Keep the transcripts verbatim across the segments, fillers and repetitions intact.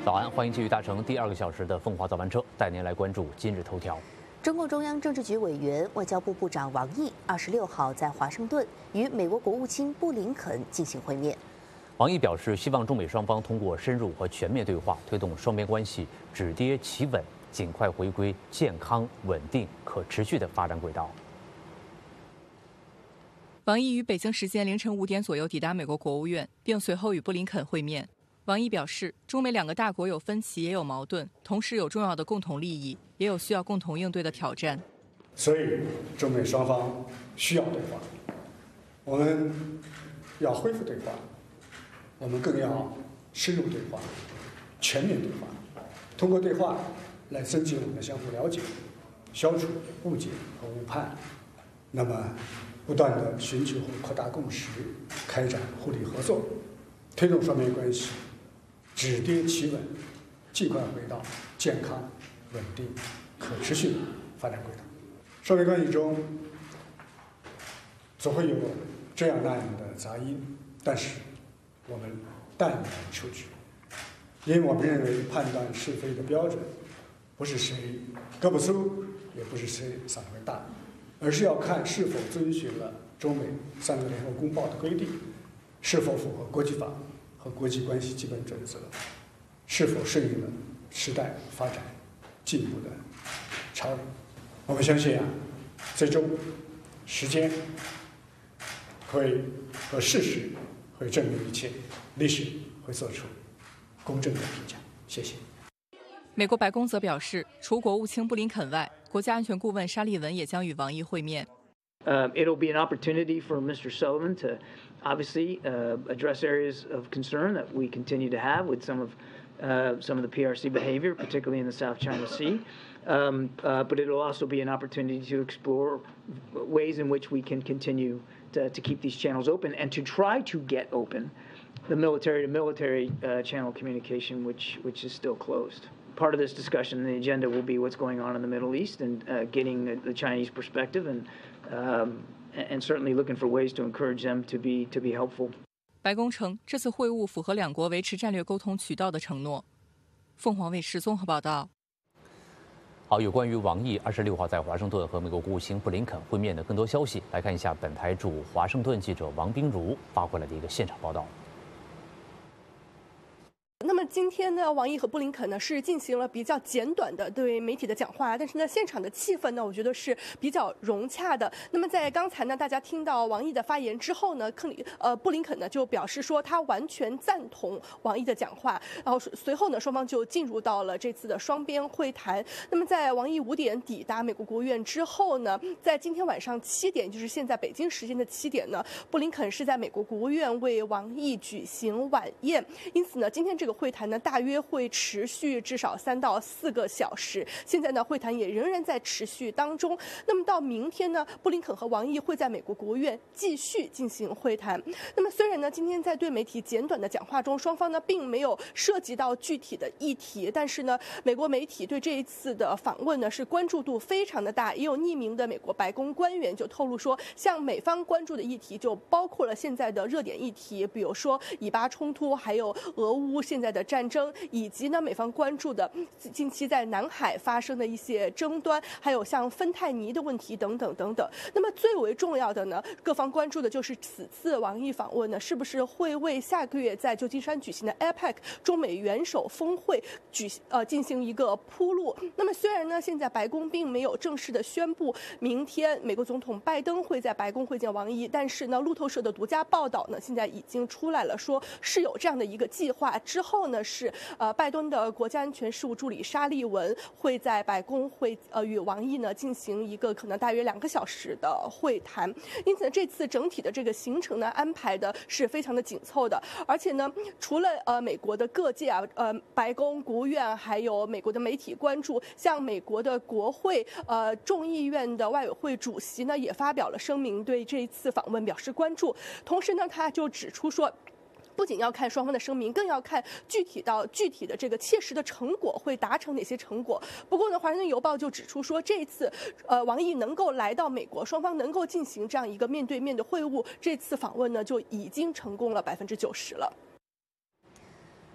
早安，欢迎继续搭乘第二个小时的凤凰早班车，带您来关注今日头条。 中共中央政治局委员、外交部部长王毅二十六号在华盛顿与美国国务卿布林肯进行会面。 王毅表示，希望中美双方通过深入和全面对话，推动双边关系止跌企稳，尽快回归健康、稳定、可持续的发展轨道。 王毅于北京时间凌晨五点左右抵达美国国务院，并随后与布林肯会面。王毅表示，中美两个大国有分歧，也有矛盾，同时有重要的共同利益，也有需要共同应对的挑战。 所以，中美双方需要对话，我们要恢复对话，我们更要深入对话、全面对话，通过对话来增进我们的相互了解，消除误解和误判。那么，不断地寻求和扩大共识，开展互利合作，推动双边关系止跌企稳，尽快回到健康、稳定、可持续的发展轨道。双边关系中总会有这样那样的杂音，但是我们淡然处之，因为我们认为判断是非的标准不是谁胳膊粗，也不是谁嗓门大，而是要看是否遵循了中美三个联合公报的规定，是否符合国际法和国际关系基本准则，是否顺应了时代发展进步的潮流。我们相信啊，最终时间会和事实会证明一切，历史会做出公正的评价。谢谢。 美国白宫则表示，除国务卿布林肯外，国家安全顾问沙利文也将与王毅会面。 Uh, it'll be an opportunity for Mister Sullivan to obviously uh, address areas of concern that we continue to have with some of uh, some of the P R C behavior, particularly in the South China Sea. Um, uh, but it'll also be an opportunity to explore ways in which we can continue to, to keep these channels open and to try to get open the military-to-military uh, channel communication, which which is still closed. Part of this discussion, the agenda will be what's going on in the Middle East and uh, getting the, the Chinese perspective and um, and certainly looking for ways to encourage them to be to be helpful. 白宫称，这次会晤符合两国维持战略沟通渠道的承诺。凤凰卫视综合报道。 好，有关于王毅二十六号在华盛顿和美国国务卿布林肯会面的更多消息，来看一下本台驻华盛顿记者王冰如发回来的一个现场报道。 那么今天呢，王毅和布林肯呢是进行了比较简短的对媒体的讲话，但是呢，现场的气氛呢，我觉得是比较融洽的。那么在刚才呢，大家听到王毅的发言之后呢，克里呃布林肯呢就表示说他完全赞同王毅的讲话，然后随后呢，双方就进入到了这次的双边会谈。那么在王毅五点抵达美国国务院之后呢，在今天晚上七点，就是现在北京时间的七点呢，布林肯是在美国国务院为王毅举行晚宴，因此呢，今天这个会谈呢，大约会持续至少三到四个小时。现在呢，会谈也仍然在持续当中。那么到明天呢，布林肯和王毅会在美国国务院继续进行会谈。那么虽然呢，今天在对媒体简短的讲话中，双方呢并没有涉及到具体的议题，但是呢，美国媒体对这一次的访问呢是关注度非常的大。也有匿名的美国白宫官员就透露说，像美方关注的议题就包括了现在的热点议题，比如说以巴冲突，还有俄乌现在的战争，以及呢美方关注的近期在南海发生的一些争端，还有像芬太尼的问题等等等等。那么最为重要的呢，各方关注的就是此次王毅访问呢，是不是会为下个月在旧金山举行的 A P E C 中美元首峰会举呃进行一个铺路。那么虽然呢，现在白宫并没有正式的宣布明天美国总统拜登会在白宫会见王毅，但是呢，路透社的独家报道呢，现在已经出来了，说是有这样的一个计划。之后呢，是呃拜登的国家安全事务助理沙利文会在白宫会呃与王毅呢进行一个可能大约两个小时的会谈。因此这次整体的这个行程呢安排的是非常的紧凑的，而且呢，除了呃美国的各界啊，呃白宫、国务院还有美国的媒体关注，像美国的国会呃众议院的外委会主席呢也发表了声明，对这一次访问表示关注。同时呢，他就指出说，不仅要看双方的声明，更要看具体到具体的这个切实的成果会达成哪些成果。不过呢，《华盛顿邮报》就指出说，这一次呃王毅能够来到美国，双方能够进行这样一个面对面的会晤，这次访问呢就已经成功了百分之九十了。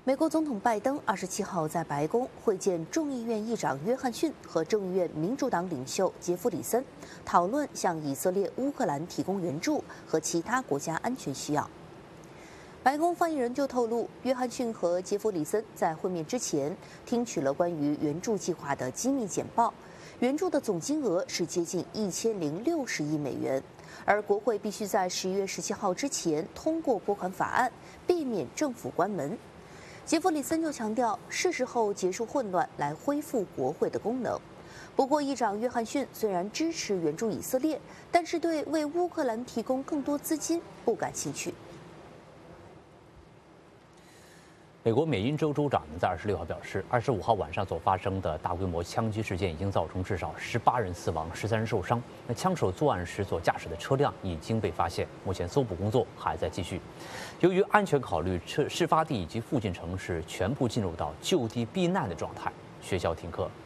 美国总统拜登二十七号在白宫会见众议院议长约翰逊和众议院民主党领袖杰弗里森，讨论向以色列、乌克兰提供援助和其他国家安全需要。白宫发言人就透露，约翰逊和杰弗里森在会面之前听取了关于援助计划的机密简报，援助的总金额是接近一千零六十亿美元，而国会必须在十一月十七号之前通过拨款法案，避免政府关门。杰弗里森就强调，是时候结束混乱，来恢复国会的功能。不过，议长约翰逊虽然支持援助以色列，但是对为乌克兰提供更多资金不感兴趣。 美国缅因州州长在二十六号表示，二十五号晚上所发生的大规模枪击事件已经造成至少十八人死亡、十三人受伤。那枪手作案时所驾驶的车辆已经被发现，目前搜捕工作还在继续。由于安全考虑，事事发地以及附近城市全部进入到就地避难的状态，学校停课。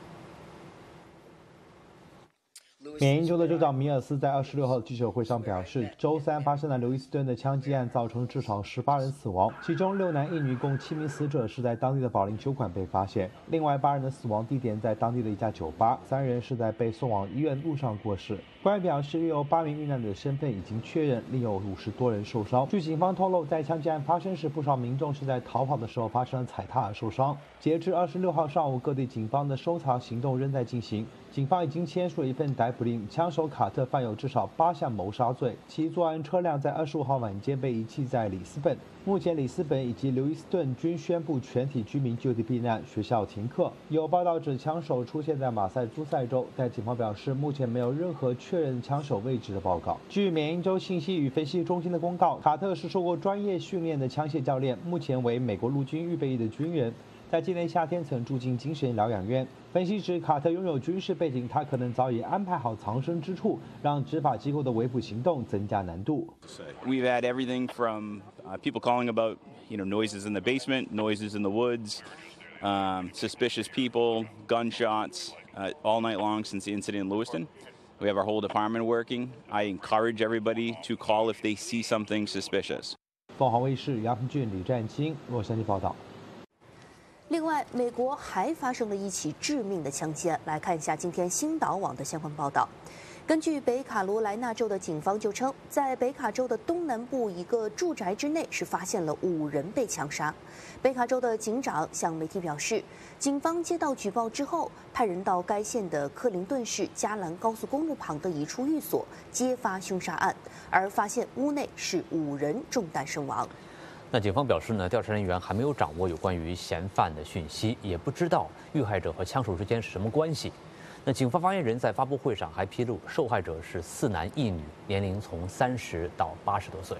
缅因州的州长米尔斯在二十六号的记者会上表示，周三发生的刘易斯顿的枪击案造成至少十八人死亡，其中六男一女共七名死者是在当地的保龄球馆被发现，另外八人的死亡地点在当地的一家酒吧，三人是在被送往医院路上过世。官员表示，约有八名遇难者的身份已经确认，另有五十多人受伤。据警方透露，在枪击案发生时，不少民众是在逃跑的时候发生了踩踏而受伤。截至二十六号上午，各地警方的搜查行动仍在进行。警方已经签署了一份逮捕令，枪手卡特犯有至少八项谋杀罪，其作案车辆在二十五号晚间被遗弃在里斯本。目前，里斯本以及刘易斯顿均宣布全体居民就地避难，学校停课。有报道指枪手出现在马萨诸塞州，但警方表示目前没有任何确认枪手位置的报告。据缅因州信息与分析中心的公告，卡特是受过专业训练的枪械教练，目前为美国陆军预备役的军人。在今年夏天曾住进精神疗养院。分析指，卡特拥有军事背景，他可能早已安排好藏身之处，让执法机构的围捕行动增加难度。 We've had everything from uh, people calling about, you know, noises in the basement, noises in the woods, um, suspicious people, gunshots, uh, all night long since the incident in Lewiston. We have our whole department working. I encourage everybody to call if they see something suspicious. 凤凰卫视杨鹏俊、李占清洛杉矶报道。 另外，美国还发生了一起致命的枪击案。来看一下今天星岛网的相关报道。根据北卡罗来纳州的警方就称，在北卡州的东南部一个住宅之内是发现了五人被枪杀。北卡州的警长向媒体表示，警方接到举报之后，派人到该县的克林顿市加兰高速公路旁的一处寓所揭发凶杀案，而发现屋内是五人中弹身亡。 那警方表示呢，调查人员还没有掌握有关于嫌犯的讯息，也不知道遇害者和枪手之间是什么关系。那警方发言人在发布会上还披露，受害者是四男一女，年龄从三十到八十多岁。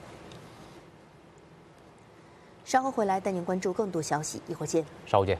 稍后回来带您关注更多消息，一会儿见。 稍后见。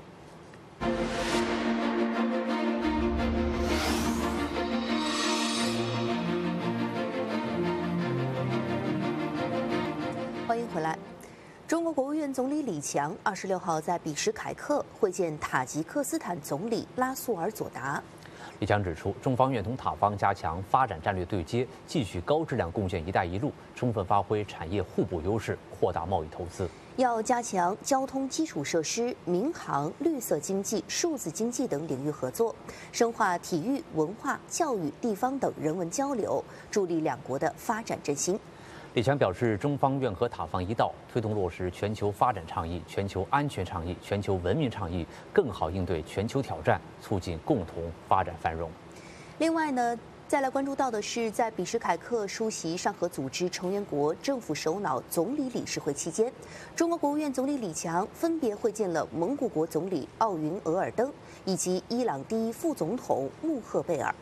欢迎回来。中国国务院总理李强二十六号在比什凯克会见塔吉克斯坦总理拉苏尔佐达。 李强指出，中方愿同塔方加强发展战略对接，继续高质量贡献“一带一路”，充分发挥产业互补优势，扩大贸易投资。 要加强交通基础设施、民航、绿色经济、数字经济等领域合作，深化体育、文化、教育、地方等人文交流，助力两国的发展振兴。 李强表示，中方愿和塔方一道，推动落实全球发展倡议、全球安全倡议、全球文明倡议，更好应对全球挑战，促进共同发展繁荣。 另外呢，再来关注到的是，在比什凯克出席上合组织成员国政府首脑总理理事会期间，中国国务院总理李强分别会见了蒙古国总理奥云额尔登以及伊朗第一副总统穆赫贝尔。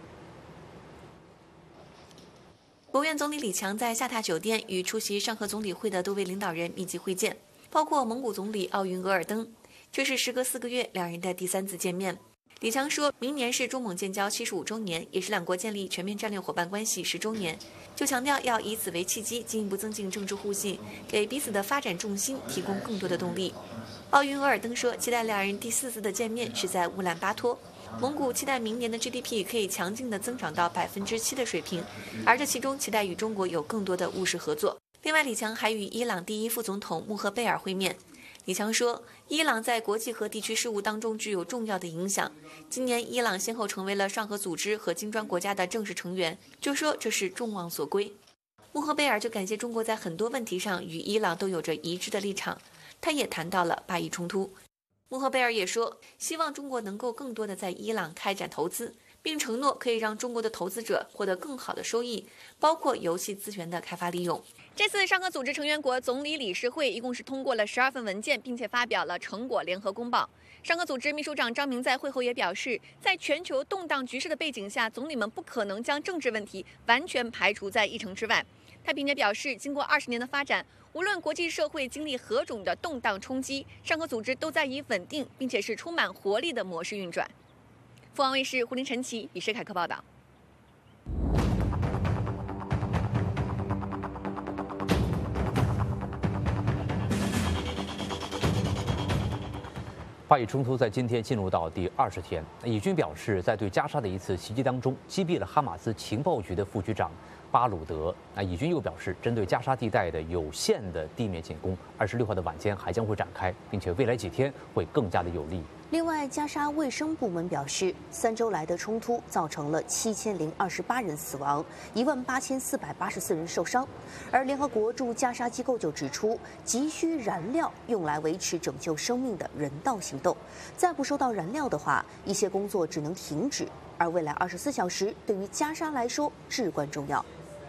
国务院总理李强在下榻酒店与出席上合总理会的多位领导人密集会见，包括蒙古总理奥云额尔登。这是时隔四个月两人的第三次见面。李强说，明年是中蒙建交七十五周年，也是两国建立全面战略伙伴关系十周年，就强调要以此为契机，进一步增进政治互信，给彼此的发展重心提供更多的动力。奥云额尔登说，期待两人第四次的见面是在乌兰巴托。蒙古期待明年的 G D P 可以强劲地增长到百分之七的水平，而这其中期待与中国有更多的务实合作。另外，李强还与伊朗第一副总统穆赫贝尔会面。 李强说，伊朗在国际和地区事务当中具有重要的影响。今年，伊朗先后成为了上合组织和金砖国家的正式成员，就说这是众望所归。穆赫贝尔就感谢中国在很多问题上与伊朗都有着一致的立场。他也谈到了巴以冲突。穆赫贝尔也说，希望中国能够更多的在伊朗开展投资，并承诺可以让中国的投资者获得更好的收益，包括游戏资源的开发利用。这次上合组织成员国总理理事会一共是通过了十二份文件，并且发表了成果联合公报。上合组织秘书长张明在会后也表示，在全球动荡局势的背景下，总理们不可能将政治问题完全排除在议程之外。他并且表示，经过二十年的发展，无论国际社会经历何种的动荡冲击，上合组织都在以稳定并且是充满活力的模式运转。凤凰卫视胡林晨奇、李世凯克报道。 巴以冲突在今天进入到第二十天，以军表示，在对加沙的一次袭击当中，击毙了哈马斯情报局的副局长巴鲁德。那以军又表示，针对加沙地带的有限的地面进攻，二十六号的晚间还将会展开，并且未来几天会更加的有力。 另外，加沙卫生部门表示，三周来的冲突造成了七千零二十八人死亡，一万八千四百八十四人受伤。而联合国驻加沙机构就指出，急需燃料用来维持拯救生命的人道行动，再不收到燃料的话，一些工作只能停止。而未来二十四小时对于加沙来说至关重要。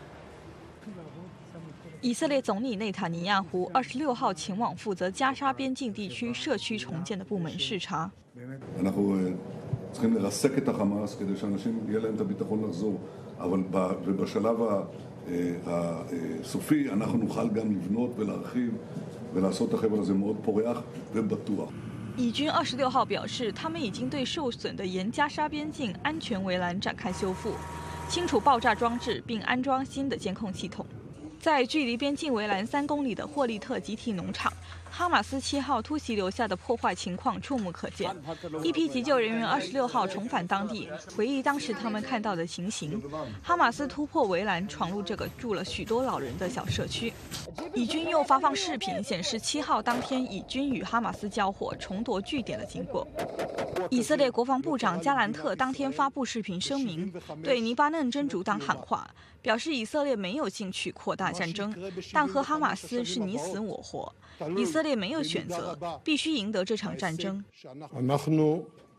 以色列总理内塔尼亚胡二十六号前往负责加沙边境地区社区重建的部门视察。 צריכים לרסק את החמאס כדי שאנשים יהיה להם את הביטחון לחזור, אבל ובשלב הסופי אנחנו נוכל גם לבנות ולהרחיב ולעשות את החבל הזה מאוד פורח ובטוח. 以军二十六号表示，他们已经对受损的沿加沙边境安全围栏展开修复，清除爆炸装置，并安装新的监控系统。在距离边境围栏三公里的霍利特集体农场，哈马斯七号突袭留下的破坏情况触目可见。一批急救人员二十六号重返当地，回忆当时他们看到的情形。哈马斯突破围栏，闯入这个住了许多老人的小社区。以军又发放视频，显示七号当天以军与哈马斯交火，重夺据点的经过。以色列国防部长加兰特当天发布视频声明，对黎巴嫩真主党喊话，表示以色列没有兴趣扩大战争，但和哈马斯是你死我活，以色列没有选择，必须赢得这场战争。 אנחנו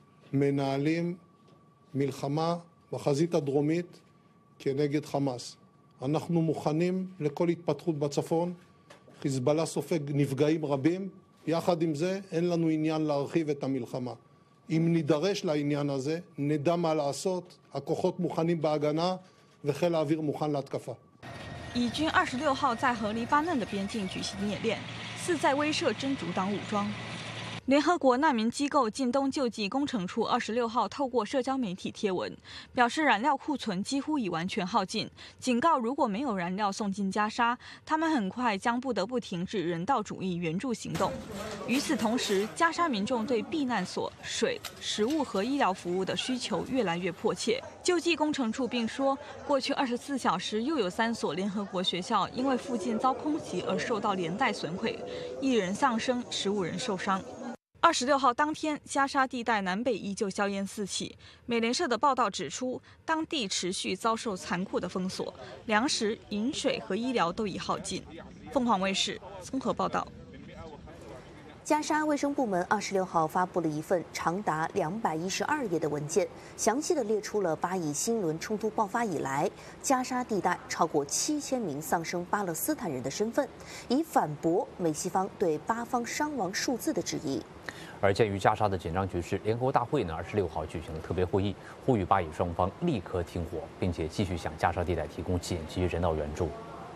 מנהלים מלחמה בחזית הדרומית כנגד חמאס. אנחנו מוכנים לכל התפתחות בצפון. חיזבאללה סופג נפגעים רבים. יחד עם זה אין לנו עניין להרחיב את המלחמה. אם נידרש לעניין הזה, נדע מה לעשות. הכוחות מוכנים בהגנה וחיל האוויר מוכן להתקפה. 以军二十六号在和黎巴嫩的边境举行演练，似在威慑真主党武装。联合国难民机构近东救济工程处二十六号透过社交媒体贴文，表示燃料库存几乎已完全耗尽，警告如果没有燃料送进加沙，他们很快将不得不停止人道主义援助行动。与此同时，加沙民众对避难所、水、食物和医疗服务的需求越来越迫切。救济工程处并说，过去二十四小时又有三所联合国学校因为附近遭空袭而受到连带损毁，一人丧生，十五人受伤。二十六号当天，加沙地带南北依旧硝烟四起。美联社的报道指出，当地持续遭受残酷的封锁，粮食、饮水和医疗都已耗尽。凤凰卫视综合报道。 加沙卫生部门二十六号发布了一份长达两百一十二页的文件，详细的列出了巴以新轮冲突爆发以来，加沙地带超过七千名丧生巴勒斯坦人的身份，以反驳美西方对巴方伤亡数字的质疑。 而鉴于加沙的紧张局势，联合国大会呢二十六号举行了特别会议，呼吁巴以双方立刻停火，并且继续向加沙地带提供紧急人道援助。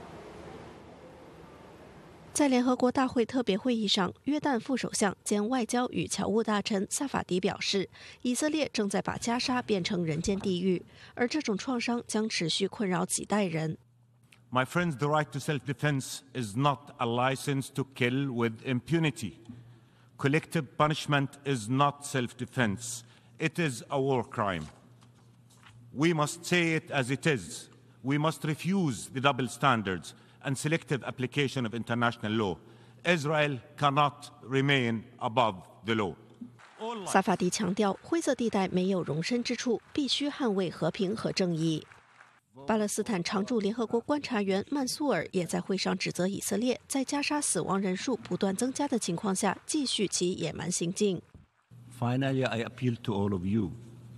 在联合国大会特别会议上，约旦副首相兼外交与侨务大臣萨法迪表示，以色列正在把加沙变成人间地狱，而这种创伤将持续困扰几代人。 My friends, the right to self-defense is not a license to kill with impunity. Collective punishment is not self-defense. It is a war crime. We must say it as it is. We must refuse the double standards and selective application of international law. Israel cannot remain above the law. 萨法迪强调，灰色地带没有容身之处，必须捍卫和平和正义。巴勒斯坦常驻联合国观察员曼苏尔也在会上指责以色列在加沙死亡人数不断增加的情况下，继续其野蛮行径。 Finally, I appeal to all of you: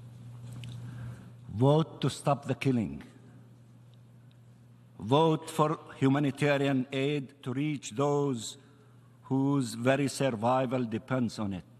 vote to stop the killing. Vote for humanitarian aid to reach those whose very survival depends on it.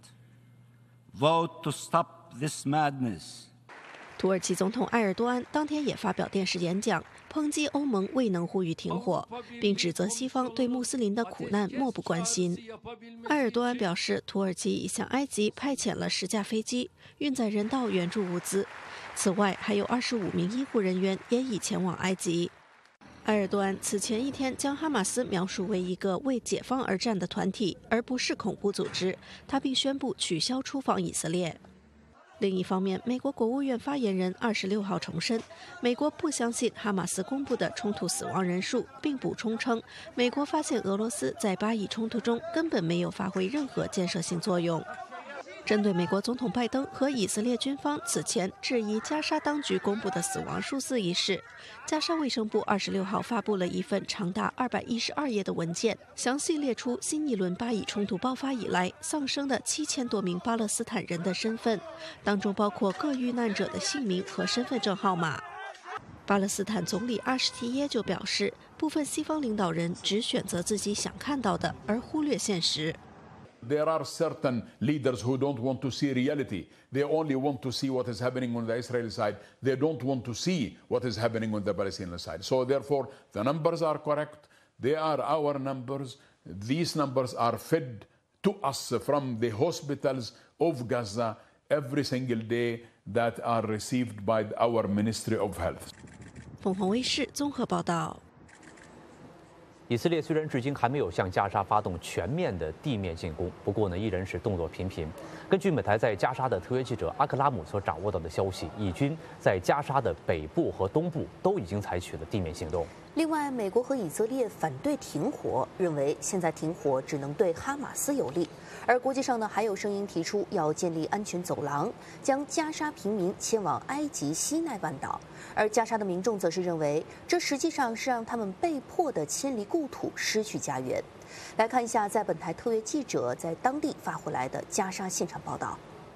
Vote to stop this madness. 土耳其总统埃尔多安当天也发表电视演讲，抨击欧盟未能呼吁停火，并指责西方对穆斯林的苦难漠不关心。埃尔多安表示，土耳其已向埃及派遣了十架飞机，运载人道援助物资。此外，还有二十五名医护人员也已前往埃及。埃尔多安此前一天将哈马斯描述为一个为解放而战的团体，而不是恐怖组织。他并宣布取消出访以色列。另一方面，美国国务院发言人二十六号重申，美国不相信哈马斯公布的冲突死亡人数，并补充称，美国发现俄罗斯在巴以冲突中根本没有发挥任何建设性作用。针对美国总统拜登和以色列军方此前质疑加沙当局公布的死亡数字一事，加沙卫生部二十六号发布了一份长达二百一十二页的文件，详细列出新一轮巴以冲突爆发以来丧生的七千多名巴勒斯坦人的身份，当中包括各遇难者的姓名和身份证号码。巴勒斯坦总理阿什提耶就表示，部分西方领导人只选择自己想看到的，而忽略现实。 There are certain leaders who don't want to see reality. They only want to see what is happening on the Israeli side. They don't want to see what is happening on the Palestinian side. So therefore, the numbers are correct. They are our numbers. These numbers are fed to us from the hospitals of Gaza every single day that are received by our Ministry of Health. 凤凰卫视综合报道。 以色列虽然至今还没有向加沙发动全面的地面进攻，不过呢，依然是动作频频。根据美台在加沙的特约记者阿克拉姆所掌握到的消息，以军在加沙的北部和东部都已经采取了地面行动。 另外，美国和以色列反对停火，认为现在停火只能对哈马斯有利。而国际上呢，还有声音提出要建立安全走廊，将加沙平民迁往埃及西奈半岛。而加沙的民众则是认为，这实际上是让他们被迫的迁离故土，失去家园。来看一下，在本台特约记者在当地发回来的加沙现场报道。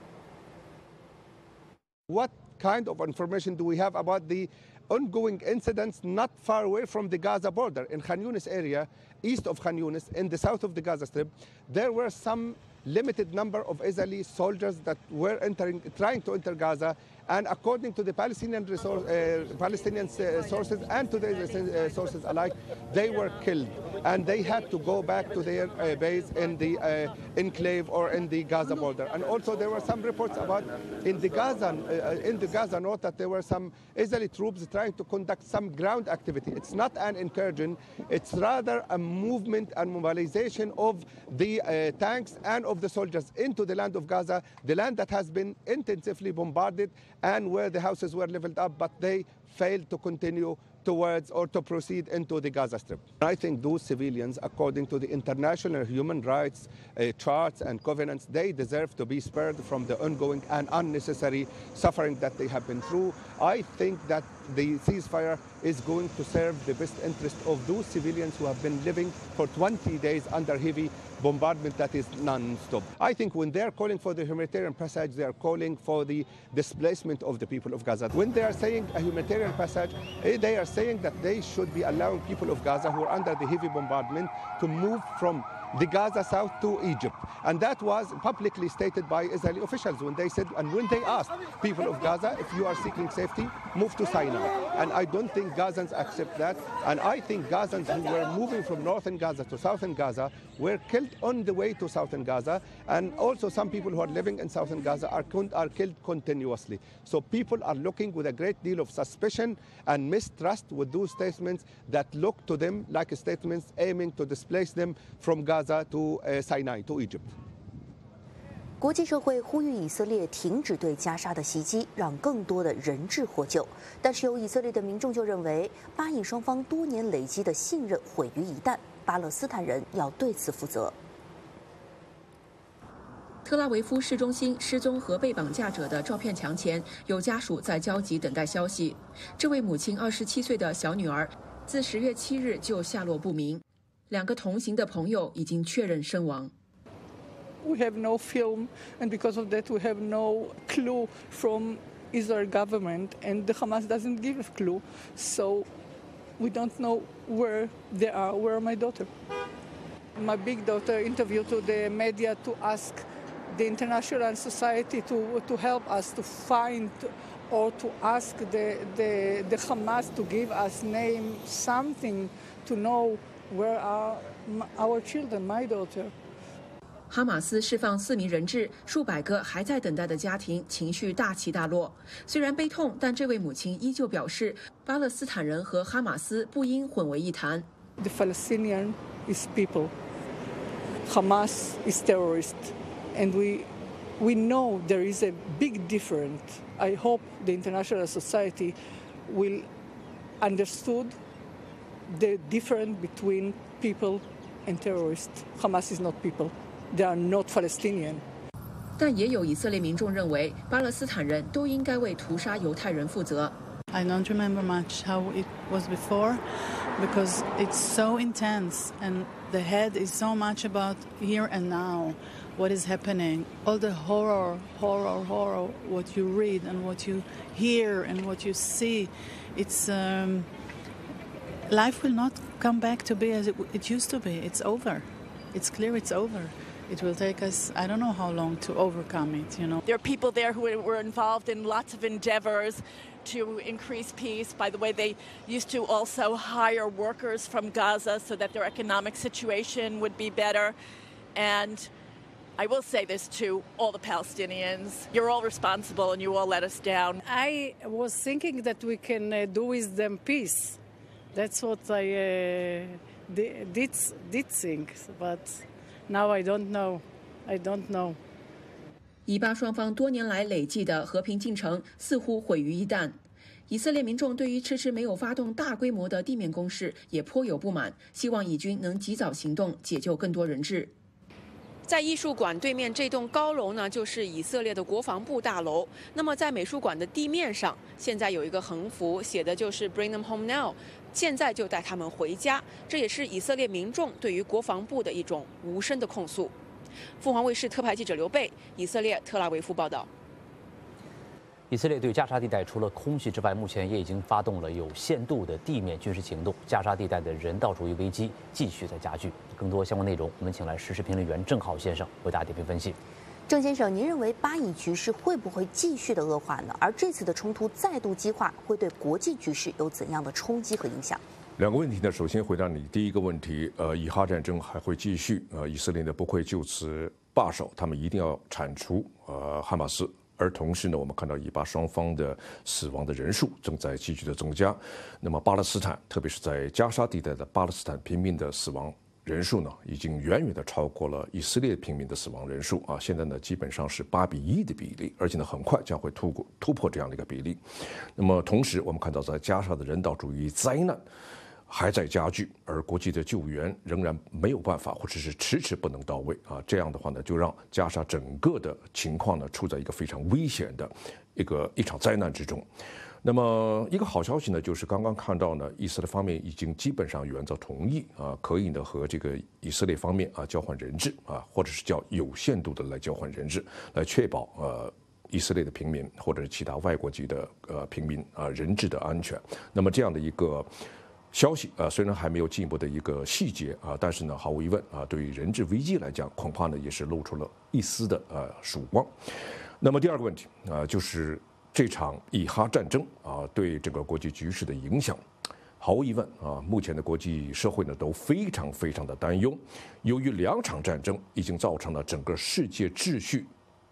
What kind of information do we have about the ongoing incidents not far away from the Gaza border in Khan Yunis area, east of Khan Yunis, in the south of the Gaza Strip? There were some limited number of Israeli soldiers that were entering, trying to enter Gaza, and according to the Palestinian resource, uh, Palestinian uh, sources and to the uh, sources alike, they were killed, and they had to go back to their uh, base in the uh, enclave or in the Gaza border. And also there were some reports about in the Gaza uh, in the Gaza north that there were some Israeli troops trying to conduct some ground activity. It's not an incursion; it's rather a movement and mobilization of the uh, tanks and of the soldiers into the land of Gaza, the land that has been intensively bombarded and where the houses were leveled up, but they failed to continue towards or to proceed into the Gaza Strip. I think those civilians, according to the international human rights uh, charts and covenants, they deserve to be spared from the ongoing and unnecessary suffering that they have been through. I think that the ceasefire is going to serve the best interest of those civilians who have been living for twenty days under heavy bombardment that is non-stop. I think when they are calling for the humanitarian passage, they are calling for the displacement of the people of Gaza. When they are saying a humanitarian passage, they are saying that they should be allowing people of Gaza who are under the heavy bombardment to move from the Gaza south to Egypt. And that was publicly stated by Israeli officials when they said, and when they asked people of Gaza, if you are seeking safety, move to Sinai. And I don't think Gazans accept that. And I think Gazans who were moving from northern Gaza to southern Gaza were killed on the way to southern Gaza. And also some people who are living in southern Gaza are, are killed continuously. So people are looking with a great deal of suspicion and mistrust with those statements that look to them like statements aiming to displace them from Gaza to uh, Sinai, to Egypt. 国际社会呼吁以色列停止对加沙的袭击，让更多的人质获救。但是有以色列的民众就认为，巴以双方多年累积的信任毁于一旦。 巴勒斯坦人要对此负责。 特拉维夫市中心失踪和被绑架者的照片墙前，有家属在焦急等待消息。这位母亲二十七岁的小女儿，自十月七日就下落不明。两个同行的朋友已经确认身亡。 We have no film, and because of that, we have no clue from Israel government, and the Hamas doesn't give a clue, so we don't know where they are. Where are my daughter? My big daughter interviewed to the media to ask the international society to, to help us to find or to ask the, the, the Hamas to give us name, something to know where are our children, my daughter. 哈马斯释放四名人质，数百个还在等待的家庭情绪大起大落。虽然悲痛，但这位母亲依旧表示，巴勒斯坦人和哈马斯不应混为一谈。 The Palestinian is people. Hamas is terrorist. And we, we know there is a big difference. I hope the international society will understood the difference between people and terrorists. Hamas is not people. They are not Palestinian. 但也有以色列民众认为，巴勒斯坦人都应该为屠杀犹太人负责。 I don't remember much how it was before, because it's so intense, and the head is so much about here and now. What is happening, all the horror, horror, horror, what you read and what you hear and what you see, it's, um, life will not come back to be as it, it used to be. It's over. It's clear it's over. It will take us, I don't know how long, to overcome it, you know. There are people there who were involved in lots of endeavors to increase peace. By the way, they used to also hire workers from Gaza so that their economic situation would be better. And I will say this to all the Palestinians. You're all responsible and you all let us down. I was thinking that we can uh, do with them peace. That's what I uh, did, did, did think. But now I don't know. I don't know. 以巴双方多年来累计的和平进程似乎毁于一旦。以色列民众对于迟迟没有发动大规模的地面攻势也颇有不满，希望以军能及早行动，解救更多人质。在艺术馆对面这栋高楼呢，就是以色列的国防部大楼。那么在美术馆的地面上，现在有一个横幅，写的就是 "Bring them home now"， 现在就带他们回家。这也是以色列民众对于国防部的一种无声的控诉。凤凰卫视特派记者刘贝，以色列特拉维夫报道。 以色列对加沙地带除了空袭之外，目前也已经发动了有限度的地面军事行动。加沙地带的人道主义危机继续在加剧。更多相关内容，我们请来时事评论员郑浩先生为大家点评分析。 郑先生，您认为巴以局势会不会继续的恶化呢？而这次的冲突再度激化，会对国际局势有怎样的冲击和影响？ 两个问题呢，首先回答你第一个问题，呃，以哈战争还会继续，呃，以色列呢不会就此罢手，他们一定要铲除呃哈马斯。而同时呢，我们看到以巴双方的死亡的人数正在急剧的增加。那么巴勒斯坦，特别是在加沙地带的巴勒斯坦平民的死亡人数呢，已经远远的超过了以色列平民的死亡人数啊！现在呢，基本上是八比一的比例，而且呢，很快将会突破突破这样的一个比例。那么同时，我们看到在加沙的人道主义灾难还在加剧，而国际的救援仍然没有办法，或者是迟迟不能到位啊！这样的话呢，就让加沙整个的情况呢，处在一个非常危险的一个一场灾难之中。那么一个好消息呢，就是刚刚看到呢，以色列方面已经基本上原则同意啊，可以呢和这个以色列方面啊交换人质啊，或者是叫有限度的来交换人质，来确保呃。以色列的平民或者是其他外国籍的呃平民啊人质的安全。那么这样的一个消息啊，虽然还没有进一步的一个细节啊，但是呢，毫无疑问啊，对于人质危机来讲，恐怕呢也是露出了一丝的呃曙光。那么第二个问题啊，就是这场以哈战争啊对整个国际局势的影响。毫无疑问啊，目前的国际社会呢都非常非常的担忧，由于两场战争已经造成了整个世界秩序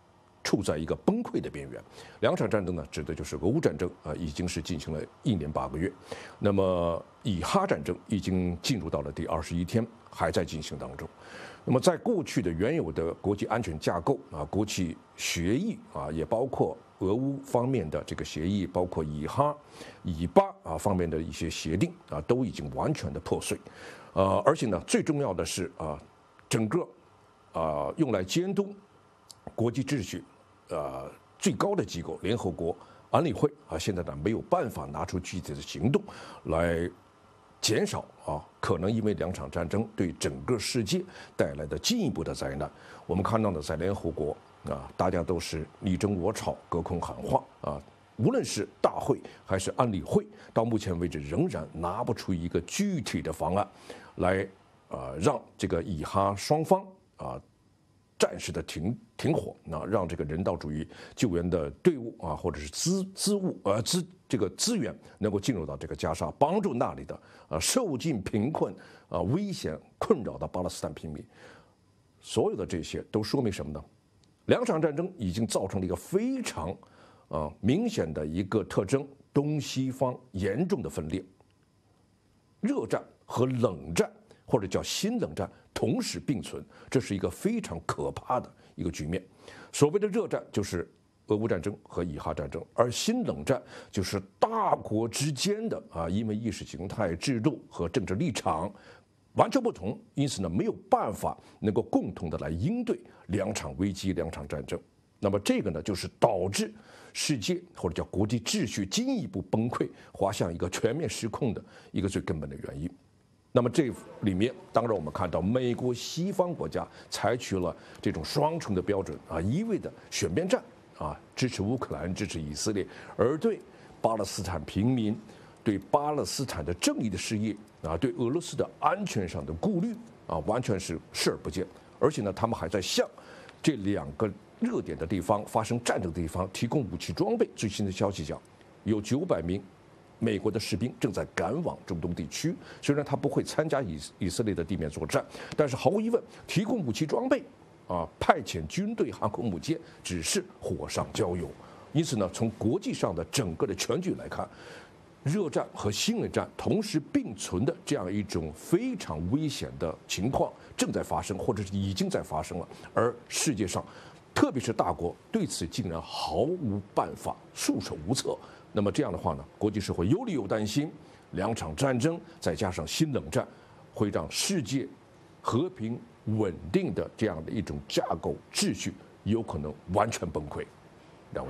处在一个崩溃的边缘。两场战争呢，指的就是俄乌战争啊，已经是进行了一年八个月。那么以哈战争已经进入到了第二十一天，还在进行当中。那么在过去的原有的国际安全架构啊、国际协议啊，也包括俄乌方面的这个协议，包括以哈、以巴啊方面的一些协定啊，都已经完全的破碎。呃，而且呢，最重要的是啊，整个啊用来监督国际秩序呃最高的机构联合国安理会啊，现在呢没有办法拿出具体的行动来减少啊可能因为两场战争对整个世界带来的进一步的灾难。我们看到呢，在联合国啊，大家都是你争我吵，隔空喊话啊。无论是大会还是安理会，到目前为止仍然拿不出一个具体的方案来，呃，让这个以哈双方啊暂时的停停火，那让这个人道主义救援的队伍啊，或者是资资物呃资这个资源能够进入到这个加沙，帮助那里的啊受尽贫困啊危险困扰的巴勒斯坦平民。所有的这些都说明什么呢？两场战争已经造成了一个非常啊明显的一个特征：东西方严重的分裂。热战和冷战，或者叫新冷战，同时并存，这是一个非常可怕的一个局面。所谓的热战就是俄乌战争和以哈战争，而新冷战就是大国之间的啊，因为意识形态、制度和政治立场完全不同，因此呢没有办法能够共同的来应对两场危机、两场战争。那么这个呢，就是导致世界或者叫国际秩序进一步崩溃，滑向一个全面失控的一个最根本的原因。那么这里面，当然我们看到美国西方国家采取了这种双重的标准啊，一味的选边站啊，支持乌克兰，支持以色列，而对巴勒斯坦平民、对巴勒斯坦的正义的事业啊，对俄罗斯的安全上的顾虑啊，完全是视而不见。而且呢，他们还在向这两个热点的地方发生战争的地方提供武器装备。最新的消息讲，有九百名美国的士兵正在赶往中东地区。虽然他不会参加以以色列的地面作战，但是毫无疑问，提供武器装备啊，派遣军队、航空母舰只是火上浇油。因此呢，从国际上的整个的全局来看，热战和新冷战同时并存的这样一种非常危险的情况正在发生，或者是已经在发生了。而世界上，特别是大国对此竟然毫无办法，束手无策。那么这样的话呢，国际社会有理由担心，两场战争再加上新冷战，会让世界和平稳定的这样的一种架构秩序有可能完全崩溃。两位。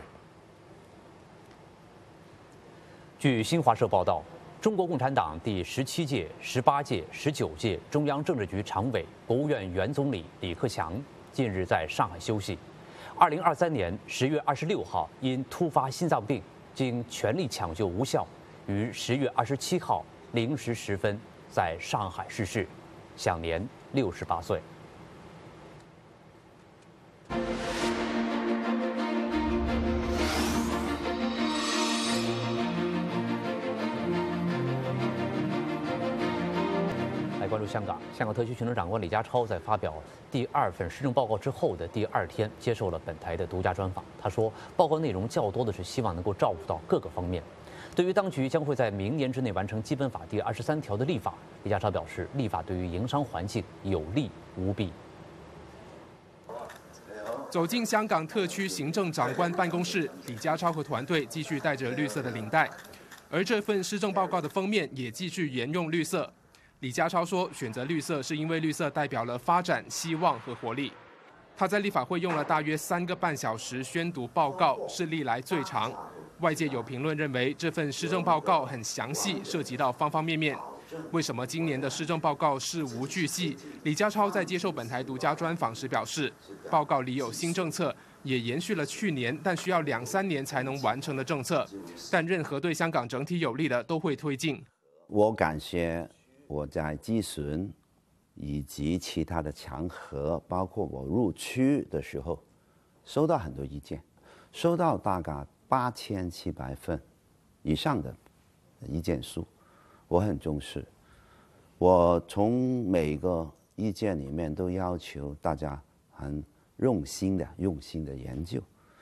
据新华社报道，中国共产党第十七届、十八届、十九届中央政治局常委、国务院原总理李克强近日在上海休息。二零二三年十月二十六号，因突发心脏病，经全力抢救无效，于十月二十七号零时十分在上海逝世，享年六十八岁。关注香港，香港特区行政长官李家超在发表第二份施政报告之后的第二天，接受了本台的独家专访。他说，报告内容较多的是希望能够照顾到各个方面。对于当局将会在明年之内完成《基本法》第二十三条的立法，李家超表示，立法对于营商环境有利无弊。 走进香港特区行政长官办公室，李家超和团队继续带着绿色的领带，而这份施政报告的封面也继续沿用绿色。李家超说，选择绿色是因为绿色代表了发展、希望和活力。他在立法会用了大约三个半小时宣读报告，是历来最长。外界有评论认为，这份施政报告很详细，涉及到方方面面。为什么今年的施政报告事无巨细？李家超在接受本台独家专访时表示，报告里有新政策，也延续了去年但需要两三年才能完成的政策，但任何对香港整体有利的都会推进。 我感谢我在基巡以及其他的场合，包括我入区的时候，收到很多意见，收到大概八千七百份以上的意见书，我很重视。我从每个意见里面都要求大家很用心的、用心的研究，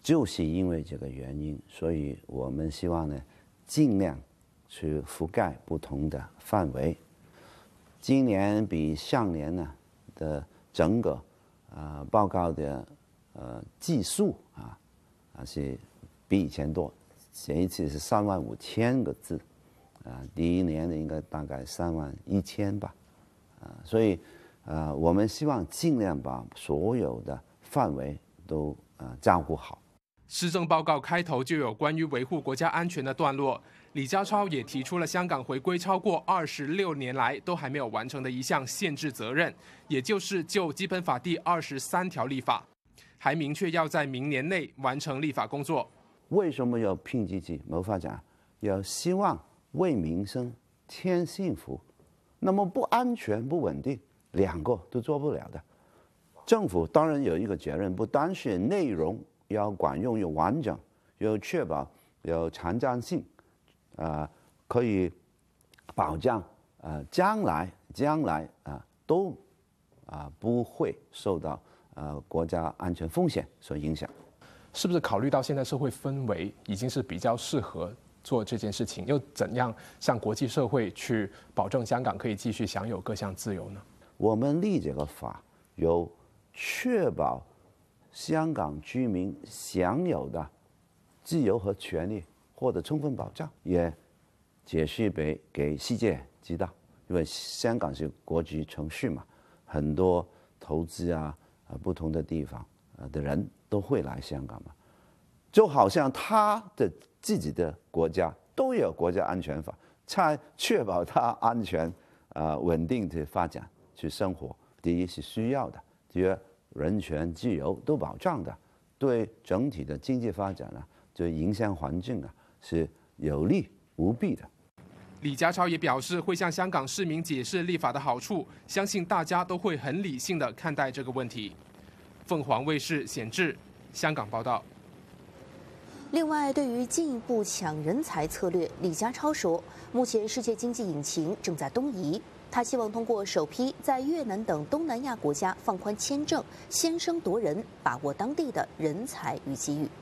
就是因为这个原因，所以我们希望呢，尽量去覆盖不同的范围。今年比上年呢的整个啊、呃、报告的呃技术啊啊是比以前多，前一次是三万五千个字，啊、呃，第一年呢应该大概三万一千吧，啊、呃，所以啊、呃，我们希望尽量把所有的范围都啊、呃、照顾好。 施政报告开头就有关于维护国家安全的段落，李家超也提出了香港回归超过二十六年来都还没有完成的一项宪制责任，也就是就基本法第二十三条立法，还明确要在明年内完成立法工作。 为什么要拼经济谋发展？要希望为民生添幸福，那么不安全不稳定，两个都做不了的。政府当然有一个责任，不单是内容要管用又完整，要确保有前瞻性，啊、呃，可以保障啊、呃、将来将来啊、呃、都啊、呃、不会受到呃国家安全风险所影响。 是不是考虑到现在社会氛围已经是比较适合做这件事情，又怎样向国际社会去保证香港可以继续享有各项自由呢？ 我们立这个法有确保香港居民享有的自由和权利获得充分保障，也解释给给世界知道，因为香港是国际城市嘛，很多投资啊，呃不同的地方呃的人都会来香港嘛，就好像他的自己的国家都有国家安全法，才确保他安全呃稳定的发展去生活。第一是需要的，第二人权自由都保障的，对整体的经济发展啊，对影响环境啊是有利无弊的。 李家超也表示会向香港市民解释立法的好处，相信大家都会很理性的看待这个问题。凤凰卫视显志香港报道。 另外，对于进一步抢人才策略，李家超说，目前世界经济引擎正在东移，他希望通过首批在越南等东南亚国家放宽签证，先声夺人，把握当地的人才与机遇。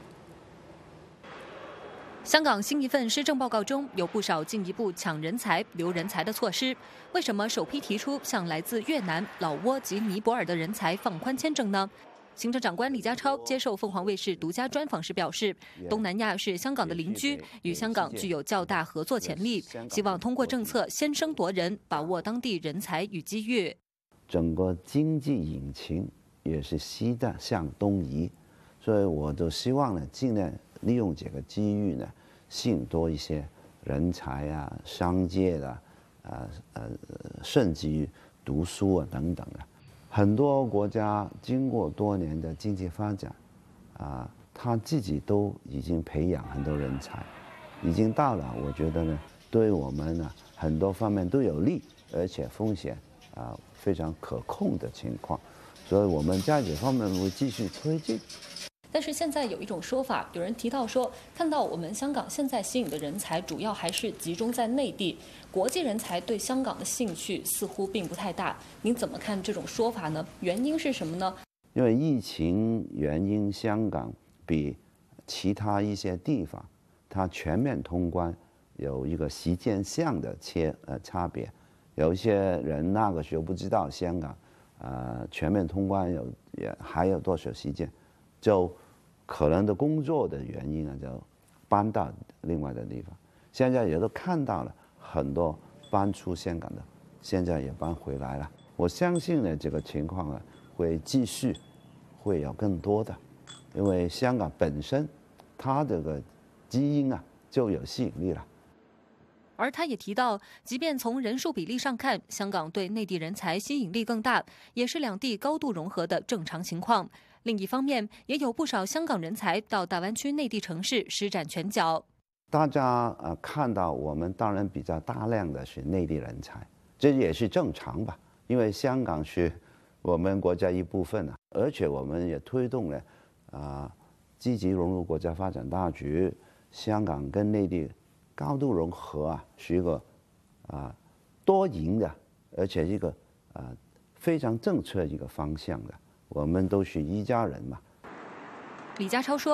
香港新一份施政报告中有不少进一步抢人才、留人才的措施。为什么首批提出向来自越南、老挝及尼泊尔的人才放宽签证呢？行政长官李家超接受凤凰卫视独家专访时表示，东南亚是香港的邻居，与香港具有较大合作潜力，希望通过政策先声夺人，把握当地人才与机遇。 整个经济引擎也是西的向东移，所以我都希望呢，尽量利用这个机遇呢，吸引多一些人才啊、商界啊、呃呃，甚至于读书啊等等啊。很多国家经过多年的经济发展，啊，他自己都已经培养很多人才，已经到了我觉得呢，对我们呢很多方面都有利，而且风险啊非常可控的情况，所以我们在这方面会继续推进。 但是现在有一种说法，有人提到说，看到我们香港现在吸引的人才主要还是集中在内地，国际人才对香港的兴趣似乎并不太大。您怎么看这种说法呢？原因是什么呢？ 因为疫情原因，香港比其他一些地方，它全面通关有一个时间上的切呃差别。有一些人那个时候不知道香港，呃全面通关有也还有多少时间。就可能的工作的原因啊，就搬到另外的地方。现在也都看到了很多搬出香港的，现在也搬回来了。我相信呢，这个情况啊会继续，会有更多的，因为香港本身它这个基因啊就有吸引力了。 而他也提到，即便从人数比例上看，香港对内地人才吸引力更大，也是两地高度融合的正常情况。另一方面，也有不少香港人才到大湾区内地城市施展拳脚。 大家呃看到我们当然比较大量的是内地人才，这也是正常吧，因为香港是我们国家一部分啊，而且我们也推动了啊、呃、积极融入国家发展大局，香港跟内地高度融合啊，是一个啊、呃、多赢的，而且一个啊、呃、非常正确一个方向的。我们都是一家人嘛。 李家超说，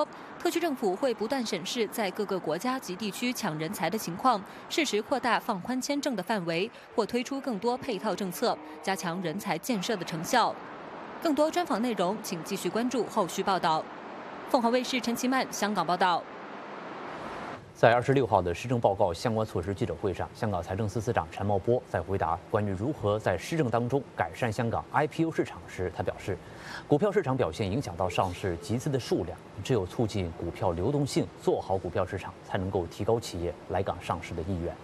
特区政府会不断审视在各个国家及地区抢人才的情况，适时扩大放宽签证的范围，或推出更多配套政策，加强人才建设的成效。更多专访内容，请继续关注后续报道。凤凰卫视陈其曼香港报道。 在二十六号的施政报告相关措施记者会上，香港财政司司长陈茂波在回答关于如何在施政当中改善香港 I P O 市场时，他表示，股票市场表现影响到上市集资的数量，只有促进股票流动性，做好股票市场，才能够提高企业来港上市的意愿。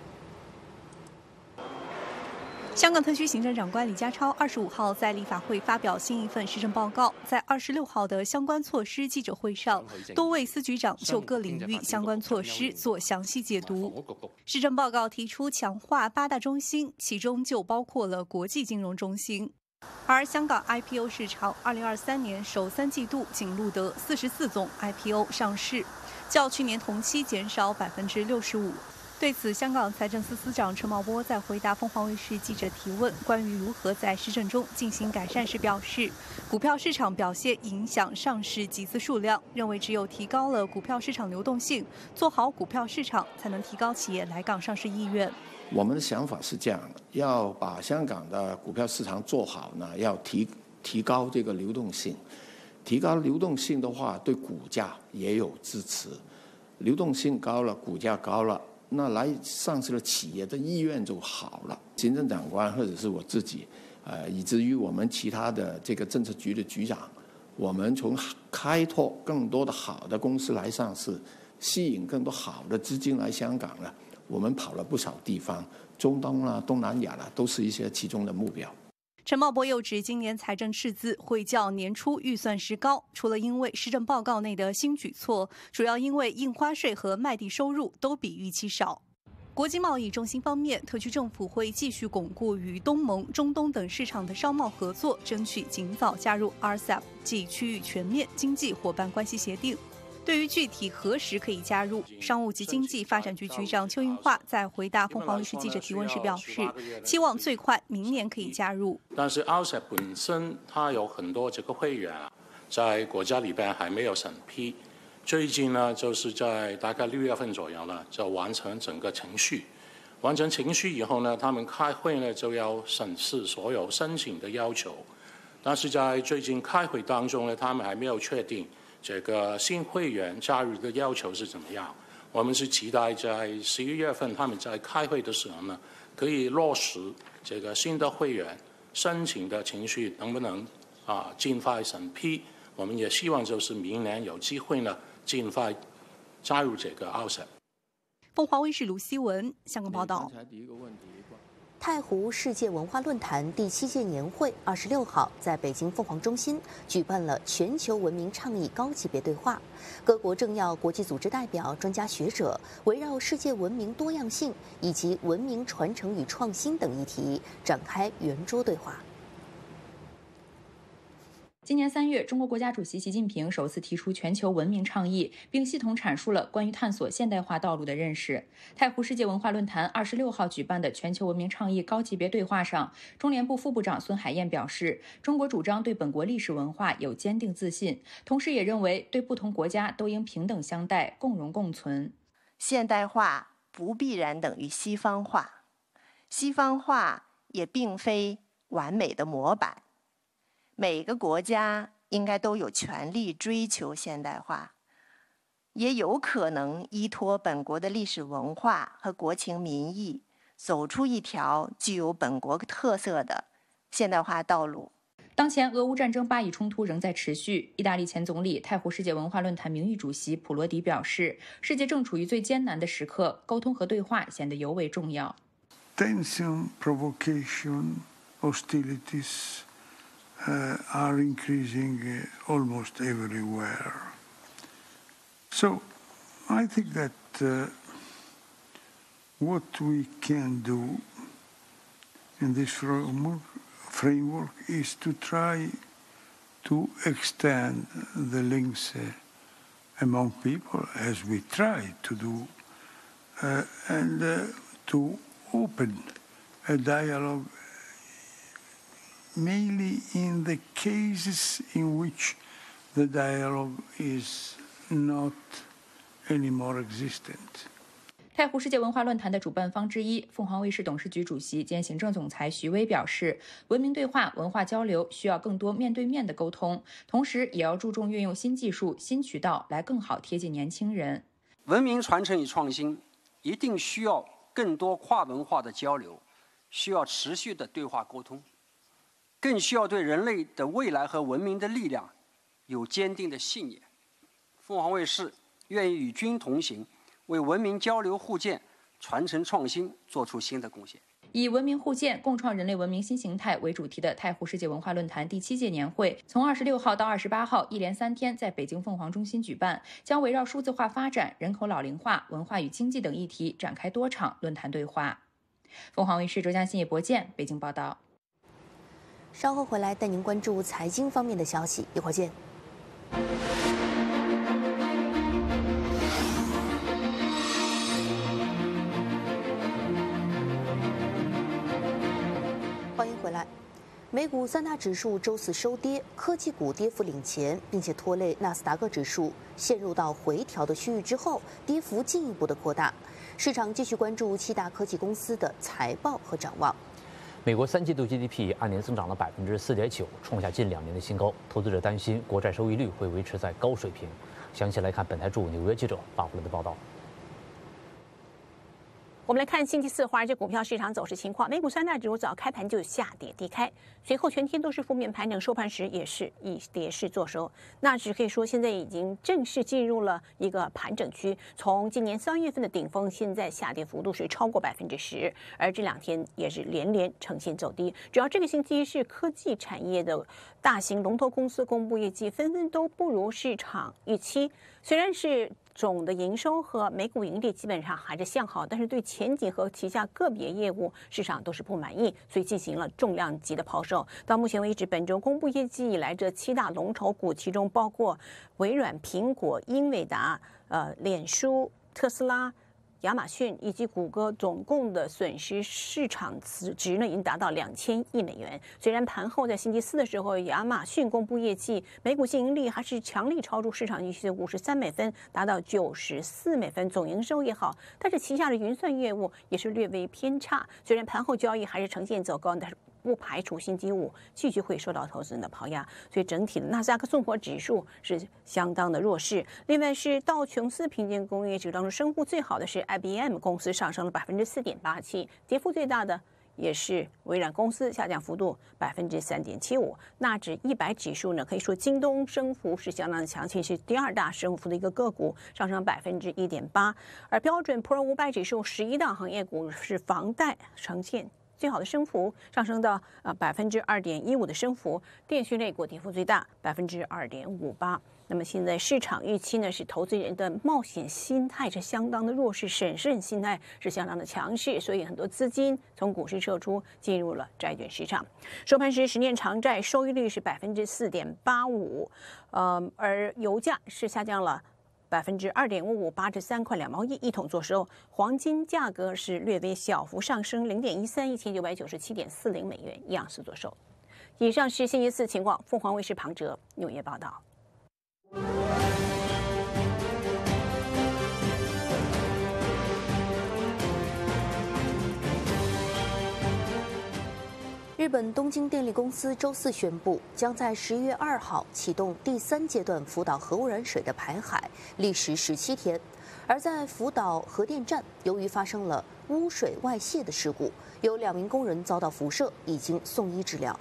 香港特区行政长官李家超二十五号在立法会发表新一份施政报告，在二十六号的相关措施记者会上，多位司局长就各领域相关措施做详细解读。施政报告提出强化八大中心，其中就包括了国际金融中心。而香港 I P O 市场二零二三年首三季度仅录得四十四宗 I P O 上市，较去年同期减少百分之六十五。对此，香港财政司司长陈茂波在回答凤凰卫视记者提问关于如何在施政中进行改善时表示，股票市场表现影响上市集资数量，认为只有提高了股票市场流动性，做好股票市场，才能提高企业来港上市意愿。 我们的想法是这样的，要把香港的股票市场做好呢，要提提高这个流动性，提高流动性的话，对股价也有支持，流动性高了，股价高了，那来上市的企业的意愿就好了。行政长官或者是我自己，呃，以至于我们其他的这个政策局的局长，我们从开拓更多的好的公司来上市，吸引更多好的资金来香港了。我们跑了不少地方，中东啦、东南亚啦，都是一些其中的目标。 陈茂波又指，今年财政赤字会较年初预算时高，除了因为施政报告内的新举措，主要因为印花税和卖地收入都比预期少。国际贸易中心方面，特区政府会继续巩固与东盟、中东等市场的商贸合作，争取尽早加入 R C E P 即区域全面经济伙伴关系协定。对于具体何时可以加入，商务及经济发展局局长邱应华在回答凤凰卫视记者提问时表示，期望最快明年可以加入。 但是 R C E P 本身它有很多这个会员啊，在国家里边还没有审批，最近呢就是在大概六月份左右呢就完成整个程序，完成程序以后呢，他们开会呢就要审视所有申请的要求，但是在最近开会当中呢，他们还没有确定这个新会员加入的要求是怎么样？我们是期待在十一月份他们在开会的时候呢，可以落实这个新的会员申请的程序能不能啊尽快审批？我们也希望就是明年有机会呢尽快加入这个 R C E P。 凤凰卫视卢希文香港报道。 太湖世界文化论坛第七届年会二十六号在北京凤凰中心举办了全球文明倡议高级别对话，各国政要、国际组织代表、专家学者围绕世界文明多样性以及文明传承与创新等议题展开圆桌对话。 今年三月，中国国家主席习近平首次提出全球文明倡议，并系统阐述了关于探索现代化道路的认识。太湖世界文化论坛二十六号举办的全球文明倡议高级别对话上，中联部副部长孙海燕表示，中国主张对本国历史文化有坚定自信，同时也认为对不同国家都应平等相待，共荣共存。 现代化不必然等于西方化，西方化也并非完美的模板。每个国家应该都有权利追求现代化，也有可能依托本国的历史文化和国情民意，走出一条具有本国特色的现代化道路。 当前俄乌战争巴以冲突仍在持续，意大利前总理、太湖世界文化论坛名誉主席普罗迪表示，世界正处于最艰难的时刻，沟通和对话显得尤为重要。 Tension, provocation, hostilities Uh, are increasing uh, almost everywhere. So I think that uh, what we can do in this framework, framework is to try to extend the links uh, among people, as we try to do, uh, and uh, to open a dialogue mainly in the cases in which the dialogue is not anymore existent. 太湖世界文化论坛的主办方之一，凤凰卫视董事局主席兼行政总裁徐威表示，文明对话、文化交流需要更多面对面的沟通，同时也要注重运用新技术、新渠道来更好贴近年轻人。 文明传承与创新一定需要更多跨文化的交流，需要持续的对话沟通，更需要对人类的未来和文明的力量有坚定的信念。凤凰卫视愿意与君同行，为文明交流互鉴、传承创新做出新的贡献。 以文明互鉴、共创人类文明新形态为主题的太湖世界文化论坛第七届年会，从二十六号到二十八号，一连三天在北京凤凰中心举办，将围绕数字化发展、人口老龄化、文化与经济等议题展开多场论坛对话。凤凰卫视浙江新野博建北京报道。 稍后回来带您关注财经方面的消息，一会儿见。欢迎回来。美股三大指数周四收跌，科技股跌幅领前，并且拖累纳斯达克指数陷入到回调的区域之后，跌幅进一步的扩大。市场继续关注七大科技公司的财报和展望。 美国三季度 G D P 按年增长了百分之四点九，创下近两年的新高。投资者担心国债收益率会维持在高水平。详细来看本台驻纽约记者发回来的报道。 我们来看星期四华尔街股票市场走势情况。美股三大指数早开盘就下跌低开，随后全天都是负面盘整，收盘时也是以跌势作收。纳指可以说现在已经正式进入了一个盘整区，从今年三月份的顶峰，现在下跌幅度是超过百分之十，而这两天也是连连呈现走低。主要这个星期是科技产业的大型龙头公司公布业绩，纷纷都不如市场预期。虽然是总的营收和每股盈利基本上还是向好，但是对前景和旗下个别业务市场都是不满意，所以进行了重量级的抛售。到目前为止，本周公布业绩以来，这七大龙头股，其中包括微软、苹果、英伟达、呃、脸书、特斯拉、亚马逊以及谷歌总共的损失市场值呢，已经达到两千亿美元。虽然盘后在星期四的时候，亚马逊公布业绩，每股净盈利还是强力超出市场预期的五十三美分，达到九十四美分，总营收也好，但是旗下的云算业务也是略微偏差。虽然盘后交易还是呈现走高，但是不排除星期五继续会受到投资人的抛压，所以整体的纳斯达克综合指数是相当的弱势。另外是道琼斯平均工业指数当中升幅最好的是 I B M 公司，上升了百分之四点八七，跌幅最大的也是微软公司，下降幅度百分之三点七五。纳指一百指数呢，可以说京东升幅是相当的强劲，是第二大升幅的一个个股，上升百分之一点八。而标准普尔五百指数十一大行业股是房贷呈现最好的升幅，上升到呃百分之二点一五的升幅，电讯类股跌幅最大，百分之二点五八。那么现在市场预期呢，是投资人的冒险心态是相当的弱势，审慎心态是相当的强势，所以很多资金从股市撤出，进入了债券市场。收盘时，十年长债收益率是百分之四点八五，呃，而油价是下降了百分之二点五五，八十三块两毛一一桶做收。黄金价格是略微小幅上升零点一三，一千九百九十七点四零美元一盎司做收。以上是星期四情况。凤凰卫视庞哲纽约报道。 日本东京电力公司周四宣布，将在十一月二号启动第三阶段福岛核污染水的排海，历时十七天。而在福岛核电站，由于发生了污水外泄的事故，有两名工人遭到辐射，已经送医治疗。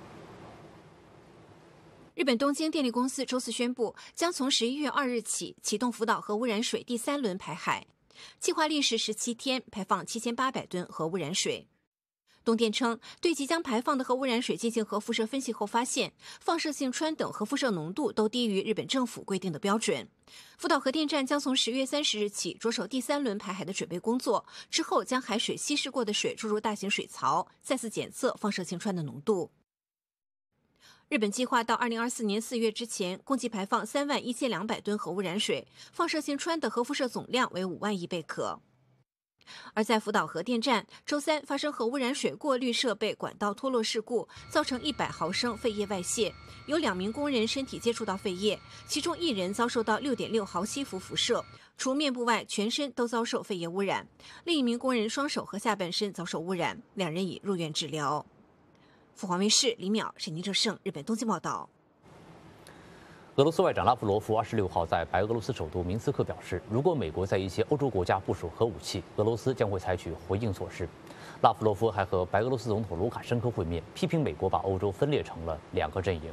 日本东京电力公司周四宣布，将从十一月二日起启动福岛核污染水第三轮排海，计划历时十七天，排放七千八百吨核污染水。东电称，对即将排放的核污染水进行核辐射分析后发现，放射性氚等核辐射浓度都低于日本政府规定的标准。福岛核电站将从十月三十日起着手第三轮排海的准备工作，之后将海水稀释过的水注入大型水槽，再次检测放射性氚的浓度。日本计划到二零二四年四月之前，共计排放三万一千两百吨核污染水，放射性氚的核辐射总量为五万亿贝壳。 而在福岛核电站，周三发生核污染水过滤设备管道脱落事故，造成一百毫升废液外泄，有两名工人身体接触到废液，其中一人遭受到六点六毫西弗辐射，除面部外，全身都遭受废液污染。另一名工人双手和下半身遭受污染，两人已入院治疗。凤凰卫视李淼、沈宁正盛，日本东京报道。 俄罗斯外长拉夫罗夫二十六号在白俄罗斯首都明斯克表示，如果美国在一些欧洲国家部署核武器，俄罗斯将会采取回应措施。拉夫罗夫还和白俄罗斯总统卢卡申科会面，批评美国把欧洲分裂成了两个阵营。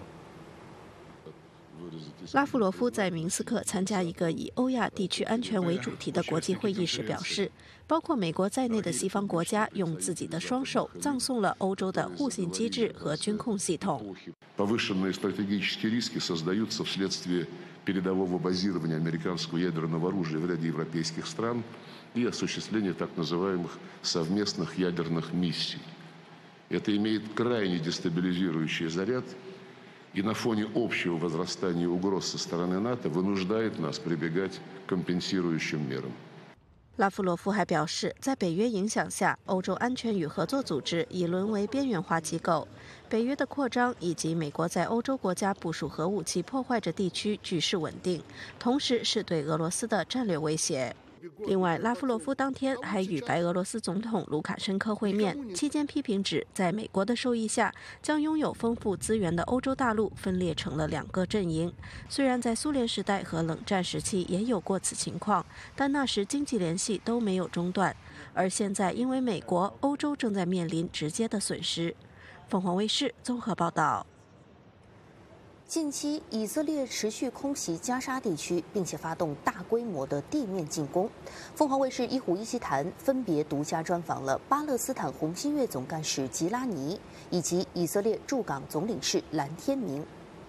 拉夫罗夫在明斯克参加一个以欧亚地区安全为主题的国际会议时表示，包括美国在内的西方国家用自己的双手葬送了欧洲的互信机制和军控系统。 Повышенные стратегические риски создаются вследствие передового базирования американского ядерного оружия в ряде европейских стран и осуществления так называемых совместных ядерных миссий. Это имеет крайне дестабилизирующий заряд и на фоне общего возрастания угроз со стороны НАТО вынуждает нас прибегать к компенсирующим мерам. 拉夫罗夫还表示，在北约影响下，欧洲安全与合作组织已沦为边缘化机构。北约的扩张以及美国在欧洲国家部署核武器，破坏着地区局势稳定，同时是对俄罗斯的战略威胁。另外，拉夫罗夫当天还与白俄罗斯总统卢卡申科会面，期间批评指，在美国的授意下，将拥有丰富资源的欧洲大陆分裂成了两个阵营。虽然在苏联时代和冷战时期也有过此情况，但那时经济联系都没有中断。而现在，因为美国，欧洲正在面临直接的损失。凤凰卫视综合报道。 近期，以色列持续空袭加沙地区，并且发动大规模的地面进攻。凤凰卫视一虎一席谈分别独家专访了巴勒斯坦红新月总干事吉拉尼以及以色列驻港总领事蓝天明。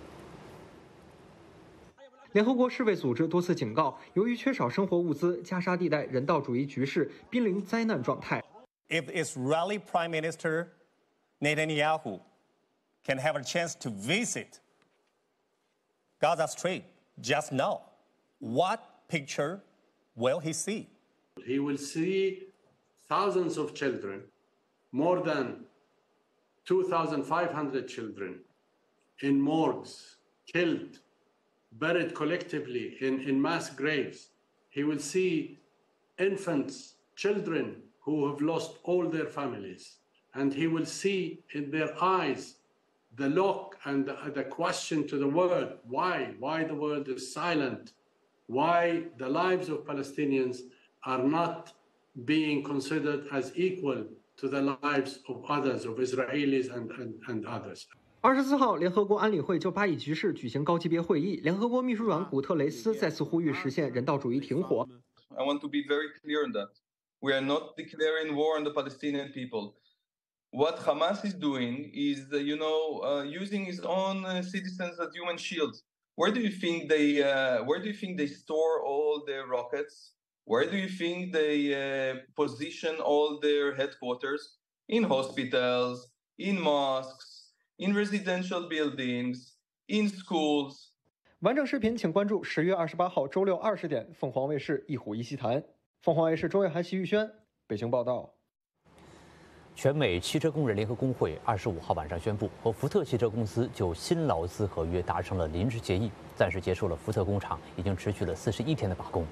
联合国世卫组织多次警告，由于缺少生活物资，加沙地带人道主义局势濒临灾难状态。 If Israeli Prime Minister Netanyahu can have a chance to visit Gaza Strip just now, what picture will he see? He will see thousands of children, more than two thousand five hundred children in morgues, killed, buried collectively in, in mass graves. He will see infants, children who have lost all their families. And he will see in their eyes the look and the, the question to the world, why? Why the world is silent? Why the lives of Palestinians are not being considered as equal to the lives of others, of Israelis and, and, and others? 二十四号，联合国安理会就巴以局势举行高级别会议。联合国秘书长古特雷斯再次呼吁实现人道主义停火。 I want to be very clear on that. We are not declaring war on the Palestinian people. What Hamas is doing is, uh, you know, uh, using its own uh, citizens as human shields. Where do you think they? Uh, where do you think they store all their rockets? Where do you think they uh, position all their headquarters? In hospitals, in mosques, in residential buildings, in schools. 完整视频请关注十月二十八号周六二十点凤凰卫视一虎一席谈。凤凰卫视周月涵、徐玉轩，北京报道。 全美汽车工人联合工会二十五号晚上宣布，和福特汽车公司就新劳资合约达成了临时协议，暂时结束了福特工厂已经持续了四十一天的罢工。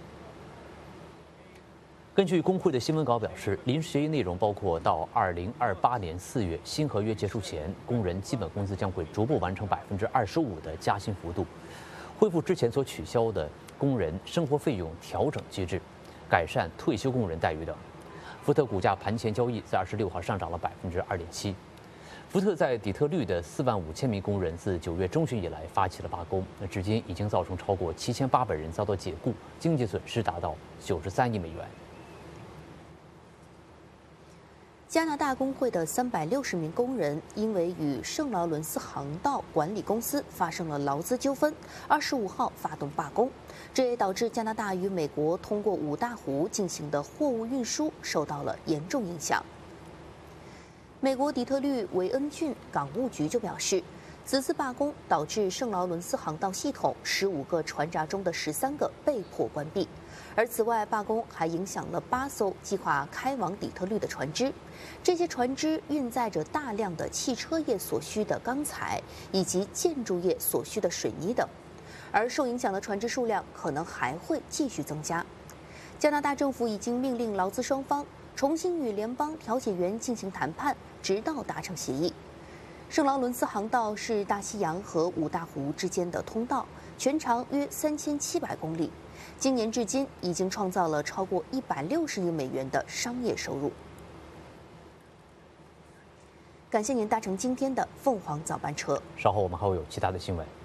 根据工会的新闻稿表示，临时协议内容包括到二零二八年四月新合约结束前，工人基本工资将会逐步完成百分之二十五的加薪幅度，恢复之前所取消的工人生活费用调整机制，改善退休工人待遇等。福特股价盘前交易在二十六号上涨了百分之二点七。福特在底特律的四万五千名工人自九月中旬以来发起了罢工，那至今已经造成超过七千八百人遭到解雇，经济损失达到九十三亿美元。 加拿大工会的三百六十名工人因为与圣劳伦斯航道管理公司发生了劳资纠纷，二十五号发动罢工，这也导致加拿大与美国通过五大湖进行的货物运输受到了严重影响。美国底特律维恩郡港务局就表示， 此次罢工导致圣劳伦斯航道系统十五个船闸中的十三个被迫关闭，而此外，罢工还影响了八艘计划开往底特律的船只。这些船只运载着大量的汽车业所需的钢材以及建筑业所需的水泥等，而受影响的船只数量可能还会继续增加。加拿大政府已经命令劳资双方重新与联邦调解员进行谈判，直到达成协议。圣劳伦斯航道是大西洋和五大湖之间的通道，全长约三千七百公里。今年至今已经创造了超过一百六十亿美元的商业收入。感谢您搭乘今天的凤凰早班车， 稍后我们还会有其他的新闻。